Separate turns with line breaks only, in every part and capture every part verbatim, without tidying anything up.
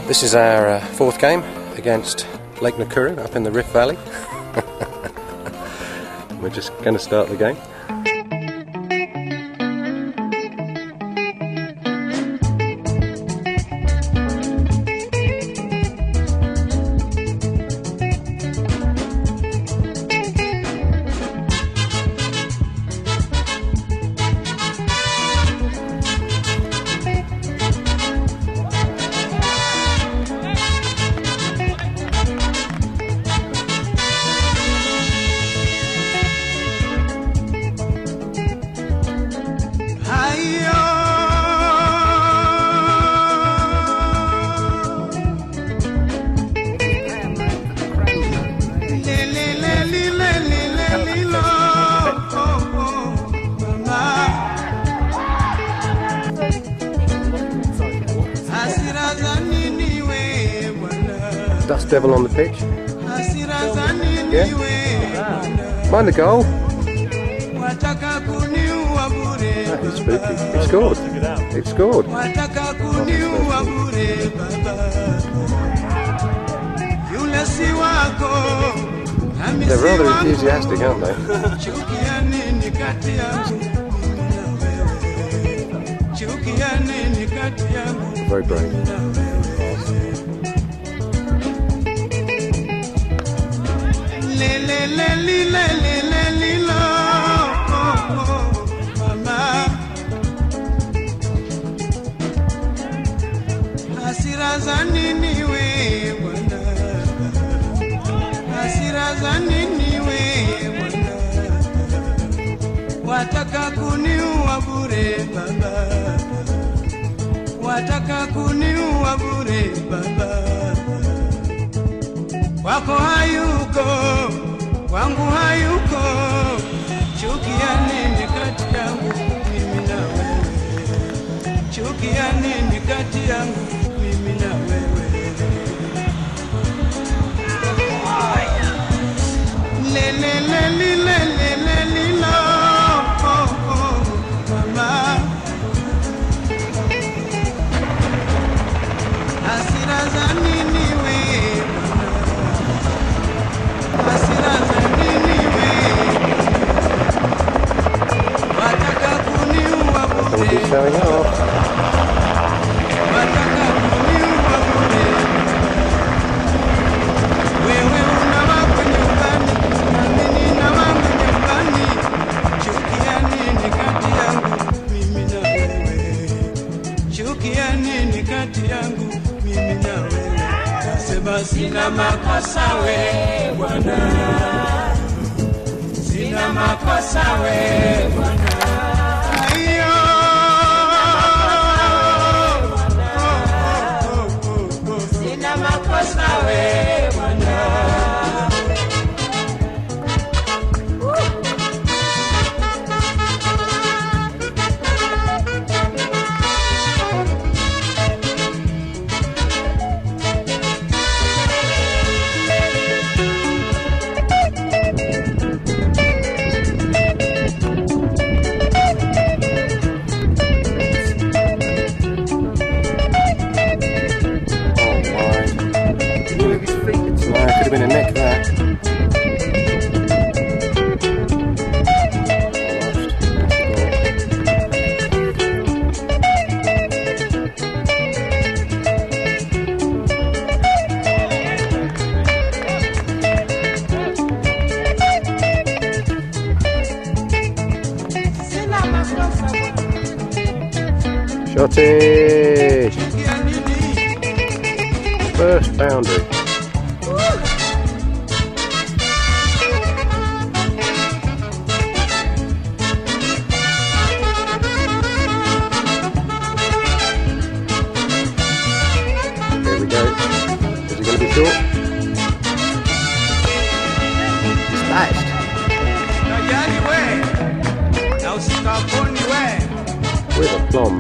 This is our uh, fourth game against Lake Nakuru up in the Rift Valley. We're just going to start the game. Dust Devil on the pitch. Yeah. Mind the goal. That is spooky. It scored. It scored. They're rather enthusiastic, aren't they? Very brave.
Hasira za nini we bwana, hasira za nini we bwana, wataka kuniua bure baba, wataka kuniua bure baba, wako hayuko, wangu hayuko, chuki ya nini kati yangu mimi na wewe, chuki ya nini kati yangu mimi na wewe. Le le le le le le le le lo, oh oh mama. Hasira za nini we, hasira za nini we, wataka kuniua bure.
Showing off.
Sina makosa we bwana, sina makosa we bwana, ayo sina makosa we bwana.
Could have been a neck there. Shotty! First boundary. There we go. Is it going to be short? Smashed. With a plum.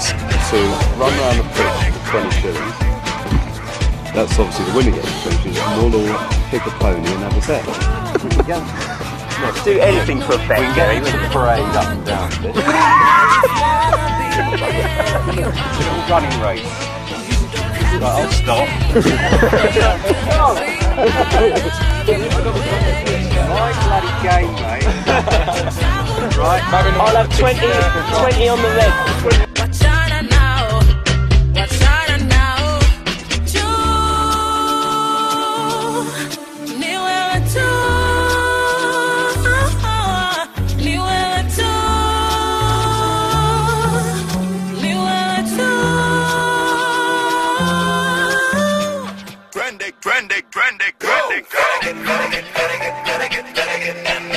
to run around the pitch for twenty shillings. That's obviously the winner gets twenty shillings. And we'll all pick a pony and have a bet.
Let's do anything for a bet, Gary. We can parade up and down. Little running race. Right, I'll stop. My bloody game, mate. Right, I'll have twenty, twenty on the leg.
Watch out now, watch out now. Two, new era two, new era two, new era two.
Trendy, trendy, trendy, trendy, trendy, trendy, trendy, trendy,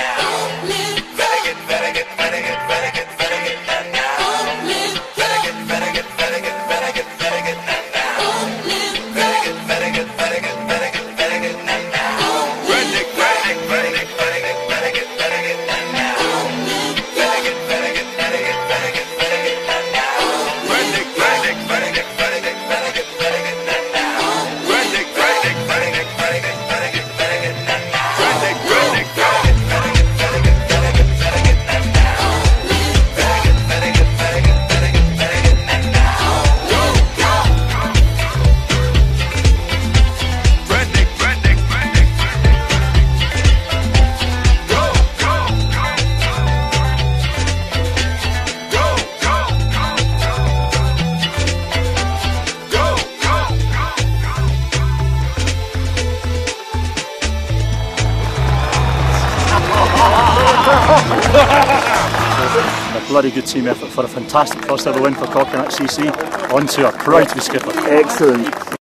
A bloody good team effort for a fantastic first ever win for Coconut C C. On to a proud to be skipper.
Excellent.